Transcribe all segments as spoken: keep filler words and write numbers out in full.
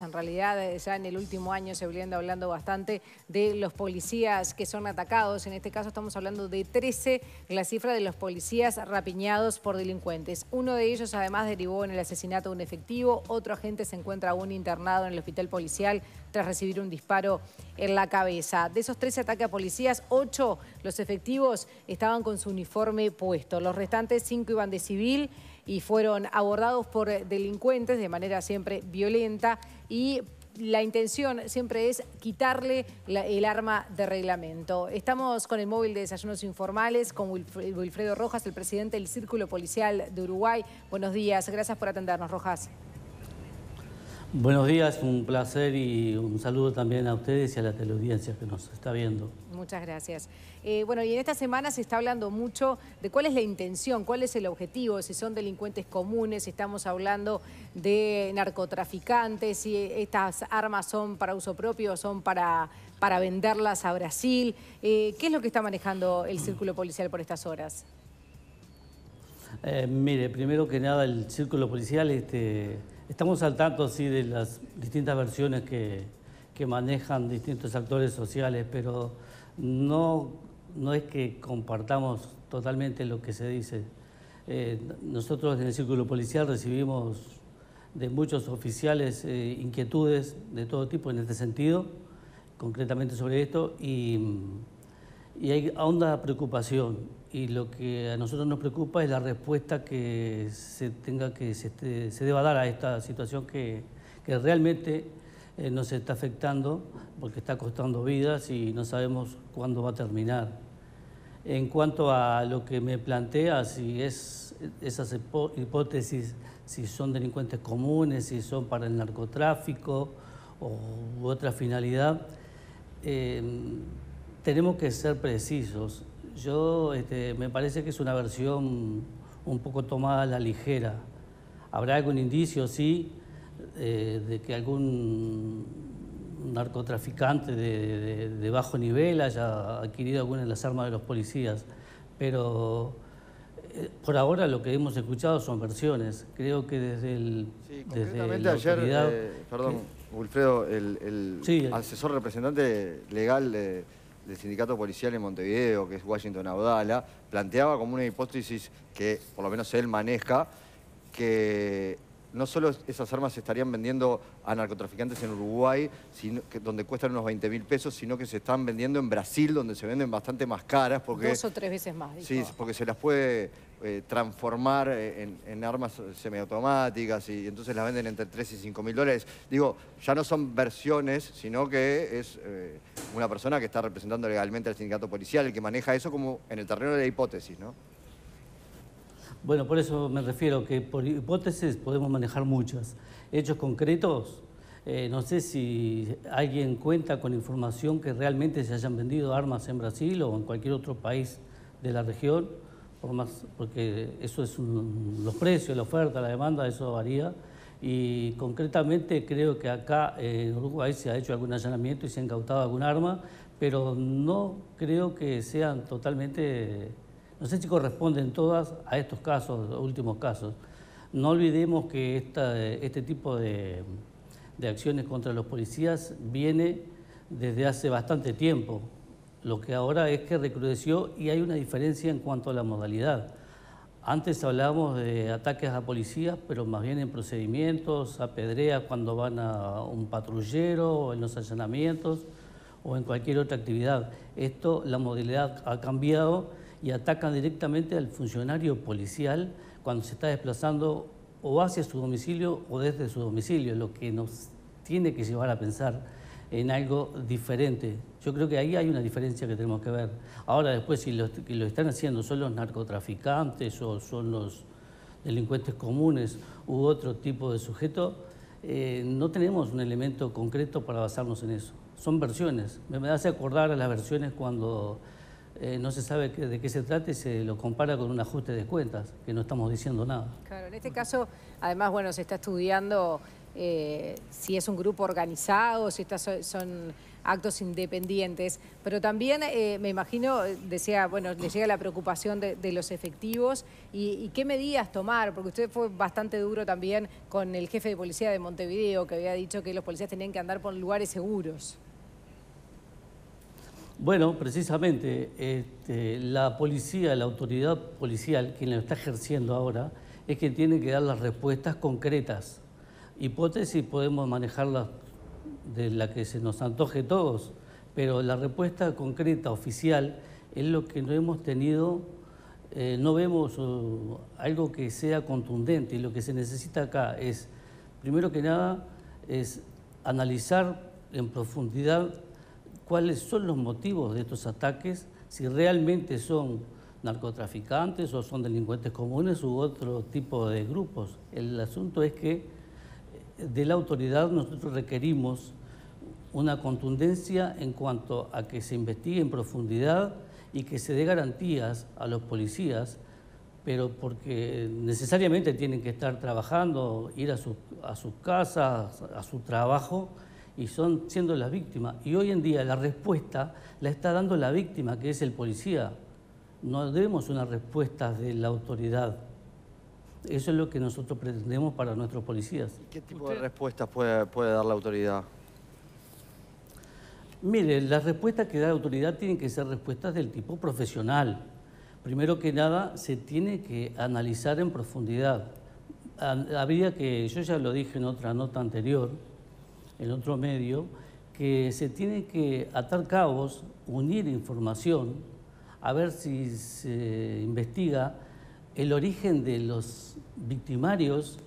En realidad, ya en el último año se viene hablando bastante de los policías que son atacados. En este caso estamos hablando de trece, la cifra de los policías rapiñados por delincuentes. Uno de ellos además derivó en el asesinato de un efectivo. Otro agente se encuentra aún internado en el hospital policial tras recibir un disparo en la cabeza. De esos trece ataques a policías, ocho, los efectivos estaban con su uniforme puesto. Los restantes cinco iban de civil y fueron abordados por delincuentes de manera siempre violenta, y la intención siempre es quitarle la, el arma de reglamento. Estamos con el móvil de Desayunos Informales con Wilfredo Rojas, el presidente del Círculo Policial de Uruguay. Buenos días, gracias por atendernos, Rojas. Buenos días, un placer y un saludo también a ustedes y a la teleaudiencia que nos está viendo. Muchas gracias. Eh, bueno, y en esta semana se está hablando mucho de cuál es la intención, cuál es el objetivo, si son delincuentes comunes, si estamos hablando de narcotraficantes, si estas armas son para uso propio o son para, para venderlas a Brasil. Eh, ¿Qué es lo que está manejando el Círculo Policial por estas horas? Eh, mire, primero que nada, el Círculo Policial, este, estamos al tanto sí, de las distintas versiones que, que manejan distintos actores sociales, pero no, no es que compartamos totalmente lo que se dice. Eh, nosotros en el Círculo Policial recibimos de muchos oficiales eh, inquietudes de todo tipo en este sentido, concretamente sobre esto, y, y hay honda preocupación. Y lo que a nosotros nos preocupa es la respuesta que se tenga que se, este, se deba dar a esta situación que, que realmente eh, nos está afectando, porque está costando vidas y no sabemos cuándo va a terminar. En cuanto a lo que me plantea, si es esas hipótesis, si son delincuentes comunes, si son para el narcotráfico u otra finalidad, eh, tenemos que ser precisos. Yo, este, me parece que es una versión un poco tomada a la ligera. Habrá algún indicio, sí, eh, de que algún narcotraficante de, de, de bajo nivel haya adquirido algunas de las armas de los policías, pero eh, por ahora lo que hemos escuchado son versiones. Creo que desde el... Sí, desde concretamente la ayer, autoridad, eh, perdón, que, Wilfredo, el, el sí, asesor representante legal de... del sindicato policial en Montevideo, que es Washington Audala, planteaba como una hipótesis que por lo menos él maneja, que no solo esas armas se estarían vendiendo a narcotraficantes en Uruguay, sino que, donde cuestan unos veinte mil pesos, sino que se están vendiendo en Brasil, donde se venden bastante más caras. Porque, Dos o tres veces más, dijo. Sí, porque se las puede eh, transformar en, en armas semiautomáticas y entonces las venden entre tres y cinco mil dólares. Digo, ya no son versiones, sino que es eh, una persona que está representando legalmente al sindicato policial, el que maneja eso como en el terreno de la hipótesis, ¿no? Bueno, por eso me refiero que por hipótesis podemos manejar muchas. Hechos concretos, eh, no sé si alguien cuenta con información que realmente se hayan vendido armas en Brasil o en cualquier otro país de la región, por más, porque eso es un, los precios, la oferta, la demanda, eso varía. Y concretamente creo que acá en Uruguay se ha hecho algún allanamiento y se ha incautado algún arma, pero no creo que sean totalmente... No sé si corresponden todas a estos casos, los últimos casos. No olvidemos que esta, este tipo de, de acciones contra los policías viene desde hace bastante tiempo. Lo que ahora es que recrudeció y hay una diferencia en cuanto a la modalidad. Antes hablábamos de ataques a policías, pero más bien en procedimientos, apedreas cuando van a un patrullero, o en los allanamientos, o en cualquier otra actividad. Esto, la modalidad ha cambiado y atacan directamente al funcionario policial cuando se está desplazando o hacia su domicilio o desde su domicilio, lo que nos tiene que llevar a pensar en algo diferente. Yo creo que ahí hay una diferencia que tenemos que ver. Ahora, después, si lo, lo están haciendo son los narcotraficantes o son los delincuentes comunes u otro tipo de sujeto, eh, no tenemos un elemento concreto para basarnos en eso. Son versiones. Me hace acordar a las versiones cuando eh, no se sabe que, de qué se trata y se lo compara con un ajuste de cuentas, que no estamos diciendo nada. Claro, en este caso, además, bueno, se está estudiando eh, si es un grupo organizado, si estas son, son actos independientes, pero también eh, me imagino, decía, bueno, le llega la preocupación de, de los efectivos y, y qué medidas tomar, porque usted fue bastante duro también con el jefe de policía de Montevideo, que había dicho que los policías tenían que andar por lugares seguros. Bueno, precisamente este, la policía, la autoridad policial, quien lo está ejerciendo ahora, es que tiene que dar las respuestas concretas. Hipótesis podemos manejarlas de la que se nos antoje todos, pero la respuesta concreta, oficial, es lo que no hemos tenido, eh, no vemos uh, algo que sea contundente, y lo que se necesita acá es, primero que nada, es analizar en profundidad cuáles son los motivos de estos ataques, si realmente son narcotraficantes o son delincuentes comunes u otro tipo de grupos. El asunto es que de la autoridad nosotros requerimos una contundencia en cuanto a que se investigue en profundidad y que se dé garantías a los policías, pero porque necesariamente tienen que estar trabajando, ir a, su, a sus casas, a su trabajo, y son siendo las víctimas. Y hoy en día la respuesta la está dando la víctima, que es el policía. No debemos una respuesta de la autoridad. Eso es lo que nosotros pretendemos para nuestros policías. ¿Qué tipo de respuestas puede, puede dar la autoridad? Mire, las respuestas que da la autoridad tienen que ser respuestas del tipo profesional. Primero que nada, se tiene que analizar en profundidad. Habría que, yo ya lo dije en otra nota anterior, en otro medio, que se tiene que atar cabos, unir información, a ver si se investiga el origen de los victimarios,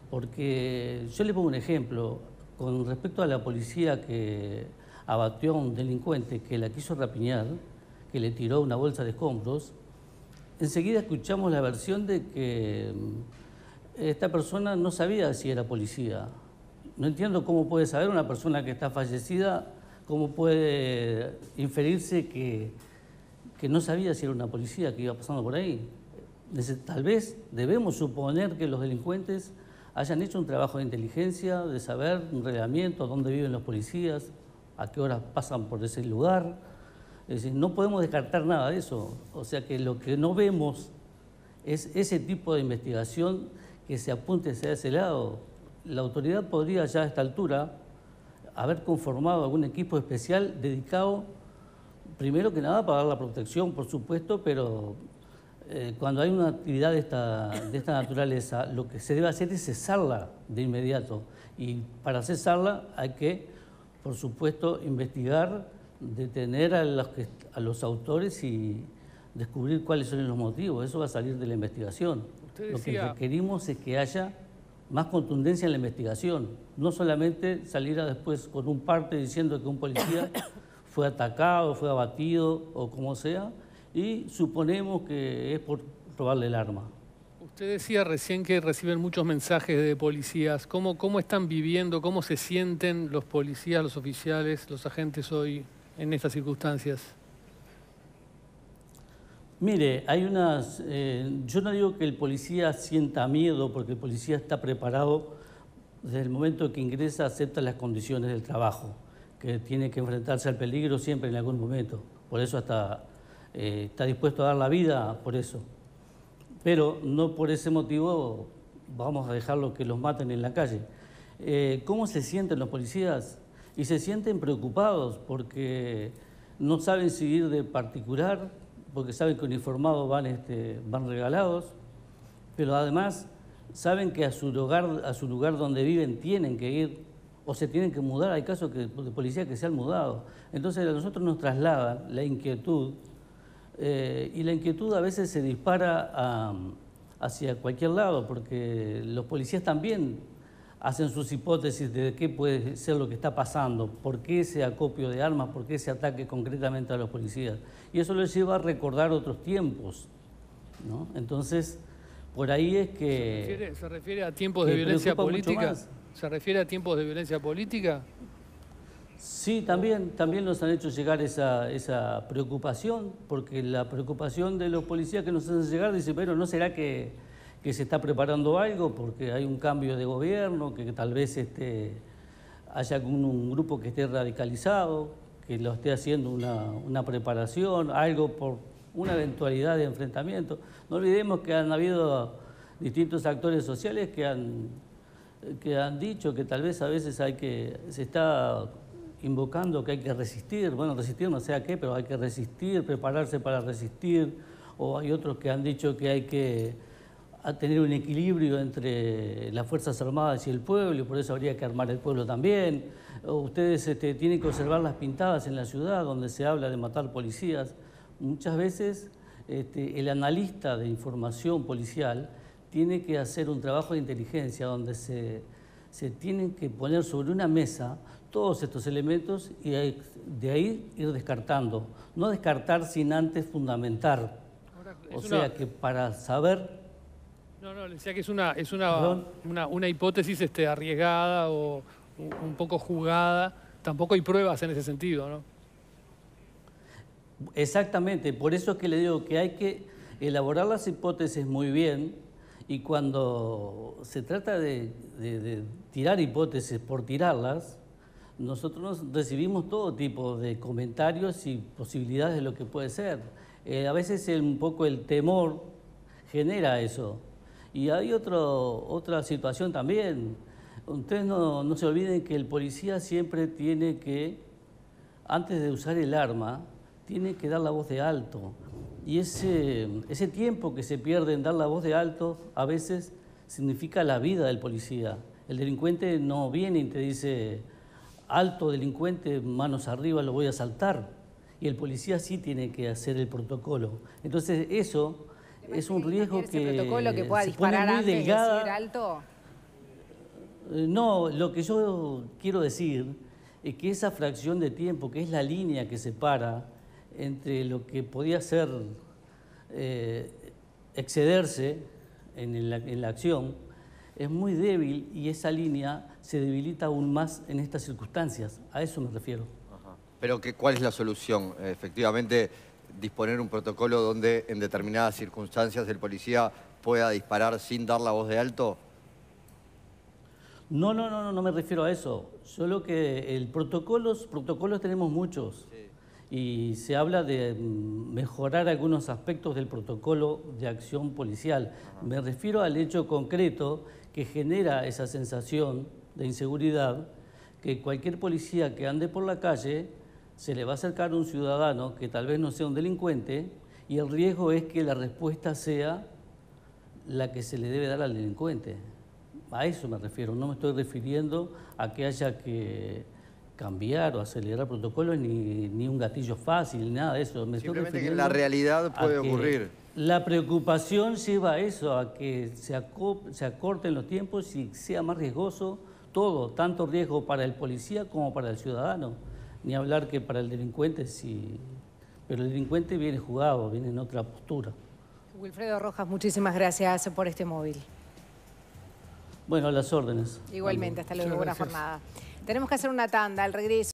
porque yo le pongo un ejemplo, con respecto a la policía que abatió a un delincuente que la quiso rapiñar, que le tiró una bolsa de escombros, enseguida escuchamos la versión de que esta persona no sabía si era policía. No entiendo cómo puede saber una persona que está fallecida, cómo puede inferirse que, que no sabía si era una policía que iba pasando por ahí. Tal vez debemos suponer que los delincuentes hayan hecho un trabajo de inteligencia, de saber un reglamento, dónde viven los policías, a qué horas pasan por ese lugar. Es decir, no podemos descartar nada de eso. O sea que lo que no vemos es ese tipo de investigación que se apunte hacia ese lado. La autoridad podría ya a esta altura haber conformado algún equipo especial dedicado, primero que nada, para dar la protección, por supuesto, pero eh, cuando hay una actividad de esta, de esta naturaleza, lo que se debe hacer es cesarla de inmediato. Y para cesarla hay que, por supuesto, investigar, detener a los, que, a los autores y descubrir cuáles son los motivos. Eso va a salir de la investigación. Usted decía... Lo que requerimos es que haya más contundencia en la investigación, no solamente salir a después con un parte diciendo que un policía fue atacado, fue abatido o como sea, y suponemos que es por robarle el arma. Usted decía recién que reciben muchos mensajes de policías. ¿Cómo, cómo están viviendo, cómo se sienten los policías, los oficiales, los agentes hoy en estas circunstancias? Mire, hay unas... Eh, yo no digo que el policía sienta miedo, porque el policía está preparado desde el momento que ingresa, acepta las condiciones del trabajo, que tiene que enfrentarse al peligro siempre en algún momento. Por eso hasta eh, está dispuesto a dar la vida por eso. Pero no por ese motivo vamos a dejarlo que los maten en la calle. Eh, ¿Cómo se sienten los policías? Y se sienten preocupados porque no saben si ir de particular, porque saben que uniformados van, este, van regalados, pero además saben que a su, lugar, a su lugar donde viven tienen que ir o se tienen que mudar. Hay casos que, de policías que se han mudado. Entonces a nosotros nos trasladan la inquietud eh, y la inquietud a veces se dispara a, hacia cualquier lado, porque los policías también hacen sus hipótesis de qué puede ser lo que está pasando, por qué ese acopio de armas, por qué ese ataque concretamente a los policías. Y eso les lleva a recordar otros tiempos, ¿no? Entonces, por ahí es que... ¿Se refiere, se refiere a tiempos de violencia política? ¿Se refiere a tiempos de violencia política? Sí, también, también nos han hecho llegar esa, esa preocupación, porque la preocupación de los policías que nos hacen llegar dice, pero ¿no será que, que se está preparando algo porque hay un cambio de gobierno, que tal vez este, haya un, un grupo que esté radicalizado, que lo esté haciendo una, una preparación, algo por una eventualidad de enfrentamiento. No olvidemos que han habido distintos actores sociales que han, que han dicho que tal vez a veces hay que, se está invocando que hay que resistir, bueno, resistir no sé a qué, pero hay que resistir, prepararse para resistir, o hay otros que han dicho que hay que tener un equilibrio entre las Fuerzas Armadas y el pueblo, y por eso habría que armar el pueblo también. O ustedes este, tienen que observar las pintadas en la ciudad donde se habla de matar policías. Muchas veces este, el analista de información policial tiene que hacer un trabajo de inteligencia donde se, se tienen que poner sobre una mesa todos estos elementos y de ahí ir descartando. No descartar sin antes fundamentar. Ahora, o una... sea que para saber... No, no, le decía que es una, es una, una, una hipótesis este, arriesgada o un poco jugada. Tampoco hay pruebas en ese sentido, ¿no? Exactamente, por eso es que le digo que hay que elaborar las hipótesis muy bien, y cuando se trata de, de, de tirar hipótesis por tirarlas, nosotros recibimos todo tipo de comentarios y posibilidades de lo que puede ser. Eh, a veces el, un poco el temor genera eso. Y hay otro, otra situación también. Ustedes no, no se olviden que el policía siempre tiene que, antes de usar el arma, tiene que dar la voz de alto. Y ese, ese tiempo que se pierde en dar la voz de alto a veces significa la vida del policía. El delincuente no viene y te dice, alto delincuente, manos arriba, lo voy a asaltar. Y el policía sí tiene que hacer el protocolo. Entonces eso es un riesgo que ese protocolo que pueda disparar antes de decir alto. No, lo que yo quiero decir es que esa fracción de tiempo, que es la línea que separa entre lo que podía ser eh, excederse en la, en la acción, es muy débil, y esa línea se debilita aún más en estas circunstancias. A eso me refiero. Ajá. Pero que, ¿cuál es la solución? Efectivamente, disponer un protocolo donde en determinadas circunstancias el policía pueda disparar sin dar la voz de alto. No, no, no, no me refiero a eso. Solo que el protocolos, protocolos tenemos muchos. Sí. Y se habla de mejorar algunos aspectos del protocolo de acción policial. Ajá. Me refiero al hecho concreto que genera esa sensación de inseguridad, que cualquier policía que ande por la calle se le va a acercar a un ciudadano que tal vez no sea un delincuente, y el riesgo es que la respuesta sea la que se le debe dar al delincuente. A eso me refiero, no me estoy refiriendo a que haya que cambiar o acelerar protocolos, ni, ni un gatillo fácil, ni nada de eso. Me Simplemente que en la realidad puede ocurrir. La preocupación lleva a eso, a que se, se acorten los tiempos y sea más riesgoso todo, tanto riesgo para el policía como para el ciudadano. Ni hablar que para el delincuente, sí, pero el delincuente viene jugado, viene en otra postura. Wilfredo Rojas, muchísimas gracias por este móvil. Bueno, a las órdenes. Igualmente, hasta luego, buena jornada. Tenemos que hacer una tanda, al regreso.